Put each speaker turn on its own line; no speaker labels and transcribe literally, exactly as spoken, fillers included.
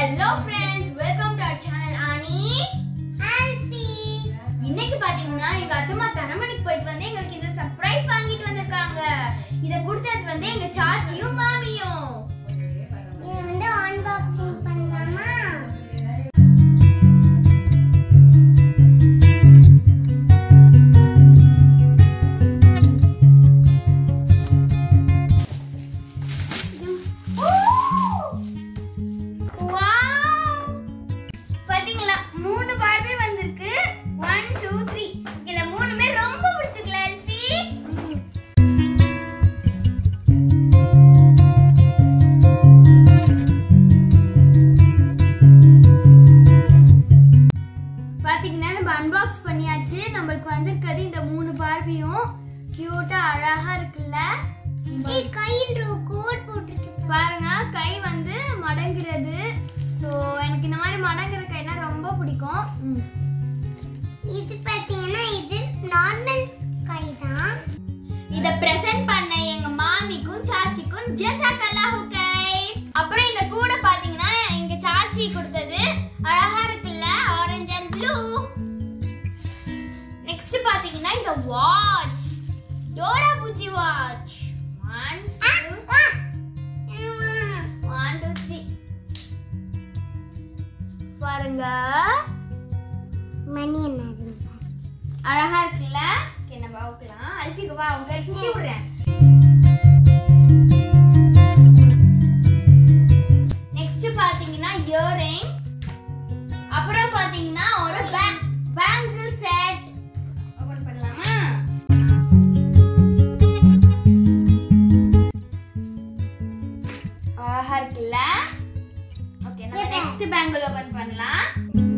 Hello friends, welcome to our channel Ani Alfie. இன்னைக்கு பாத்தீங்கன்னா எங்க அத்தம்மா தரமணிக்கு போயிட்டு வந்து எங்களுக்கு இந்த சர்ப்ரைஸ் வாங்கிட்டு வந்திருக்காங்க. இத கொடுத்தது வந்து எங்க சாச்சியும் மாமியும். இது வந்து அன்பாக்சிங் பண்ணலாமா? மூணு பார்பி வந்திருக்கு. one two three. இந்த மூணுமே ரொம்ப பிடிச்சிருக்கல அல்ஃபி. பாத்தீங்கன்னா நம்ம அன்பாக்ஸ் பண்ணியாச்சு. நமக்கு வந்திருக்கிறது இந்த மூணு பார்பியும் கியூட்டா அழகா இருக்குல்ல. ஏய் கையில கோட் போட்டுருக்கு பாருங்க. கை வந்து மடங்குறது. சோ எனக்கு இந்த மாதிரி மடங்குற கைனா ரொம்ப பிடிக்கும். இது பாத்தீங்கன்னா இது நார்மல் கை தான். இத பிரசன்ட் பண்ண எங்க மாமிக்கும் சாச்சிக்கும் ஜஸாக்கல்லாஹு கைர். அப்புறம் இந்த கூட பாத்தீங்கன்னா எங்க சாச்சி கொடுத்தது அழகா இருக்குல்ல, ஆரஞ்சு அண்ட் ப்ளூ. நெக்ஸ்ட் பாத்தீங்கன்னா இந்த வாட்ச், டோரா பூச்சி வாட்ச். one two three பாருங்க. மணி என்ன அழகா இருக்குல்ல. என்ன பாக்கலாம் அல்ஃபிக்கு வா, உங்க சுத்தி விடுறேன். நெக்ஸ்ட் பாத்தீங்கன்னா இயரிங். அப்புறம் பாத்தீங்கன்னா ஒரு பேங்க் பேங்கிள் செட். ஓபன் பண்ணலாமா? அழகா இருக்குல்ல. ஓகே, நம்ம நெக்ஸ்ட் பேங்கிள் ஓபன் பண்ணலாம்.